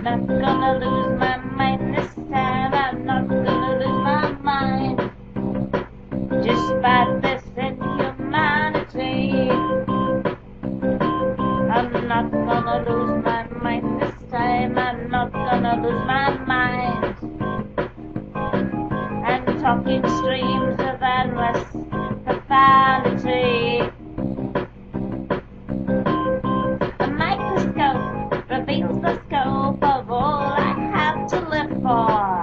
not gonna lose my mind this time. I'm not gonna lose my mind. Just by this inhumanity, I'm not gonna lose my mind this time. I'm not gonna lose my mind. And talking streams of endless profanity. A microscope reveals the scope of all I have to live for.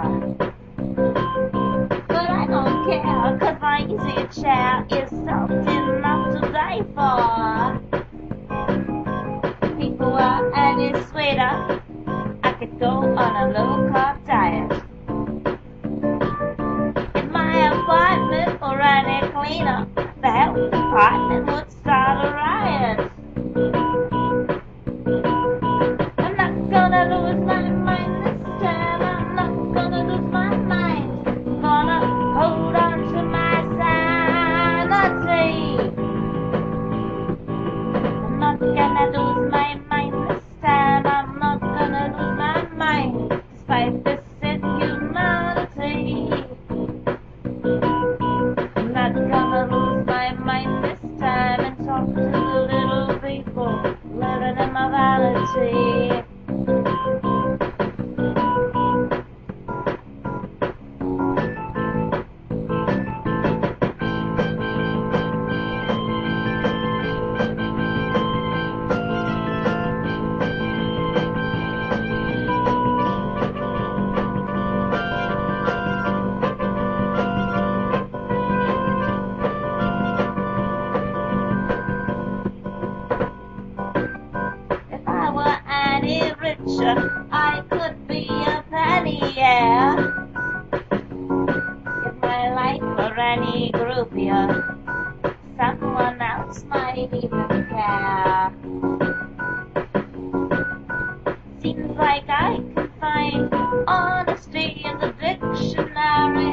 But I don't care, 'cause my easy chair is something not to die for. People were any sweeter, I could go on a low-carb diet. In my apartment or any cleaner, the health department would start a riot. I'm not gonna lose my mind this time. I'm not gonna lose my mind. I'm gonna hold on to my sanity. I'm not gonna lose my mind this time. I'm not gonna lose my mind despite this inhumanity. I'm not gonna lose my mind this time and talk to the little people living in my vanity. If I were any richer, I could be a penny, yeah. If my life were any groupier, someone else might even care. Seems like I can find honesty in the dictionary,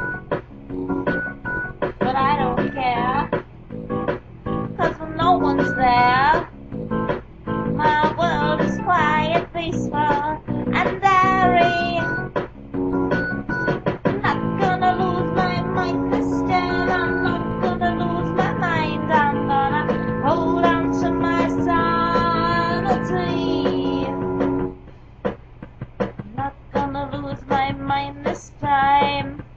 but I don't care, 'cause when no one's there, my world is quiet, peaceful, and airy. I'm not gonna lose my mind this time. I'm not gonna lose my mind. I'm gonna hold on to my sanity. I'm not gonna lose my mind this time.